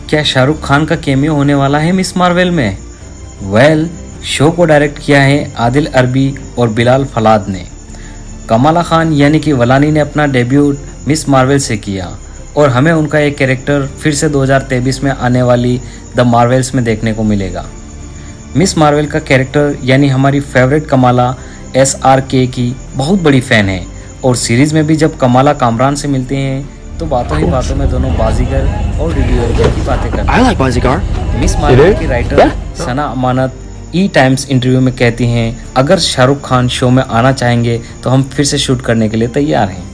क्या शाहरुख खान का कैमियो होने वाला है मिस मार्वेल में? शो को डायरेक्ट किया है आदिल अरबी और बिलाल फलाद ने। कमाला खान यानी कि वलानी ने अपना डेब्यूट मिस मार्वेल से किया और हमें उनका एक कैरेक्टर फिर से 2023 में आने वाली द मार्वेल्स में देखने को मिलेगा। मिस मार्वेल का कैरेक्टर यानी हमारी फेवरेट कमाला SRK की बहुत बड़ी फ़ैन है और सीरीज़ में भी जब कमाला कामरान से मिलते हैं तो बातों ही बातों में दोनों बाजीगर और रिव्यूअर की बातें करते हैं। मिस मार्वेल की writer Sana Amanat Times interview में कहती हैं, अगर शाहरुख खान शो में आना चाहेंगे तो हम फिर से शूट करने के लिए तैयार हैं।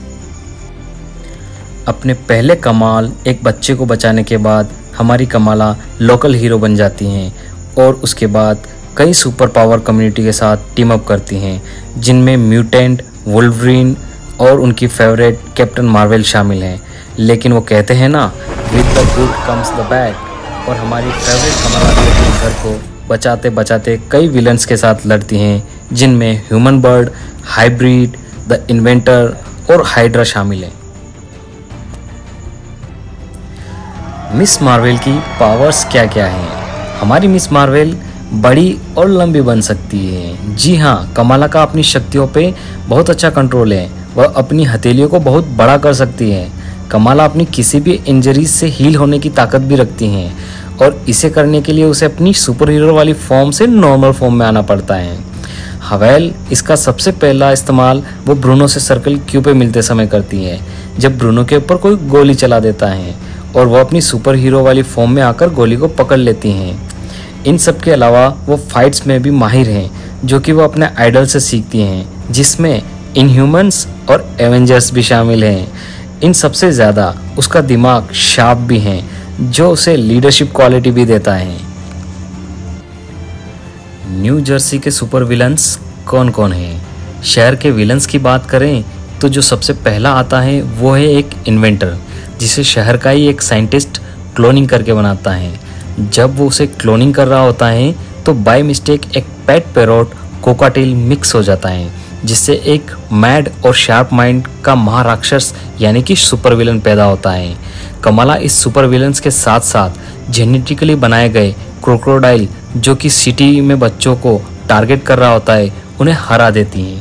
अपने पहले कमाल एक बच्चे को बचाने के बाद हमारी कमाला लोकल हीरो बन जाती हैं और उसके बाद कई सुपर पावर कम्युनिटी के साथ टीम अप करती हैं, जिनमें म्यूटेंट, वुल्वरीन और उनकी फेवरेट कैप्टन मार्वेल शामिल हैं। लेकिन वो कहते हैं ना, with the good comes the bad, और हमारी फेवरेट कमाला अपने घर को बचाते बचाते कई विलन्स के साथ लड़ती हैं, जिनमें human bird, hybrid, the inventor और हाइड्रा शामिल हैं। मिस मार्वेल की पावर्स क्या क्या हैं? हमारी मिस मार्वेल बड़ी और लंबी बन सकती है। जी हाँ, कमाला का अपनी शक्तियों पे बहुत अच्छा कंट्रोल है। वह अपनी हथेलियों को बहुत बड़ा कर सकती है। कमाला अपनी किसी भी इंजरीज से हील होने की ताकत भी रखती हैं और इसे करने के लिए उसे अपनी सुपर हीरो वाली फॉर्म से नॉर्मल फॉर्म में आना पड़ता है। हवेल इसका सबसे पहला इस्तेमाल वो ब्रूनो से सर्कल क्यू पे मिलते समय करती है, जब ब्रूनो के ऊपर कोई गोली चला देता है और वो अपनी सुपर हीरो वाली फॉर्म में आकर गोली को पकड़ लेती हैं। इन सब के अलावा वो फाइट्स में भी माहिर हैं, जो कि वो अपने आइडल से सीखती हैं, जिसमें इनह्यूमन्स और एवेंजर्स भी शामिल हैं। इन सबसे ज़्यादा उसका दिमाग शार्प भी है, जो उसे लीडरशिप क्वालिटी भी देता है। न्यू जर्सी के सुपर विलन्स कौन कौन हैं? शहर के विलन्स की बात करें तो जो सबसे पहला आता है वो है एक इन्वेंटर, जिसे शहर का ही एक साइंटिस्ट क्लोनिंग करके बनाता है। जब वो उसे क्लोनिंग कर रहा होता है तो बाय मिस्टेक एक पेट पैरोट कोकाटेल मिक्स हो जाता है, जिससे एक मैड और शार्प माइंड का महाराक्षस यानी कि सुपर विलन पैदा होता है। कमाला इस सुपर विलन्स के साथ साथ जेनेटिकली बनाए गए क्रोकोडाइल, जो कि सिटी में बच्चों को टारगेट कर रहा होता है, उन्हें हरा देती हैं।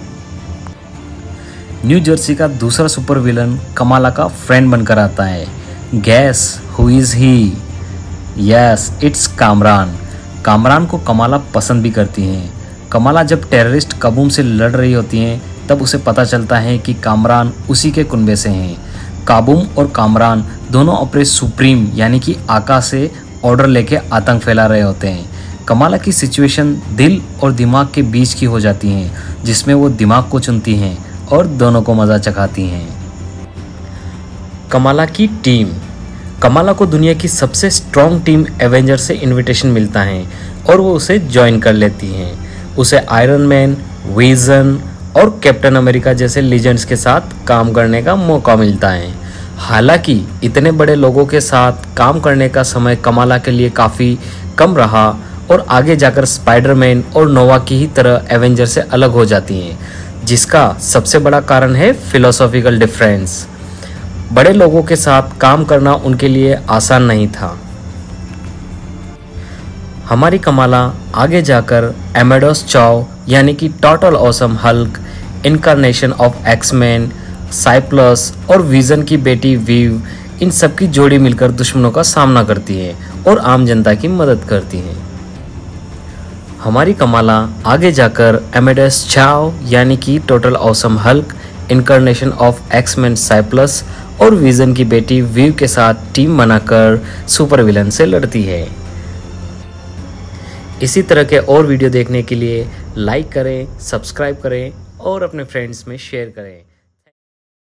न्यू जर्सी का दूसरा सुपर विलन कमाला का फ्रेंड बनकर आता है। Guess who is he? Yes, it's Kamran. Kamran को कमाला पसंद भी करती हैं। कमाला जब टेररिस्ट कबूम से लड़ रही होती हैं तब उसे पता चलता है कि कामरान उसी के कुनबे से हैं। काबूम और कामरान दोनों अपने सुप्रीम यानी कि आका से ऑर्डर लेके आतंक फैला रहे होते हैं। कमाला की सिचुएशन दिल और दिमाग के बीच की हो जाती है, जिसमें वो दिमाग को चुनती हैं और दोनों को मज़ा चखाती हैं। कमाला की टीम। कमाला को दुनिया की सबसे स्ट्रॉन्ग टीम एवेंजर से इनविटेशन मिलता है और वो उसे ज्वाइन कर लेती हैं। उसे आयरन मैन, विजन और कैप्टन अमेरिका जैसे लीजेंड्स के साथ काम करने का मौका मिलता है। हालांकि इतने बड़े लोगों के साथ काम करने का समय कमाला के लिए काफ़ी कम रहा और आगे जाकर स्पाइडरमैन और नोवा की ही तरह एवेंजर से अलग हो जाती हैं, जिसका सबसे बड़ा कारण है फिलोसॉफिकल डिफरेंस। बड़े लोगों के साथ काम करना उनके लिए आसान नहीं था। हमारी कमाला आगे जाकर एमेडोस चाओ यानी कि total awesome Hulk, incarnation of X-Man, Cyclops और विजन की बेटी वीव, इन सब की जोड़ी मिलकर दुश्मनों का सामना करती है और आम जनता की मदद करती है। हमारी कमाला आगे जाकर एमेडोस चाओ यानी कि total awesome Hulk, incarnation of X-Man, Cyclops और विजन की बेटी वीव के साथ टीम बनाकर सुपर विलन से लड़ती है। इसी तरह के और वीडियो देखने के लिए लाइक करें, सब्सक्राइब करें और अपने फ्रेंड्स में शेयर करें।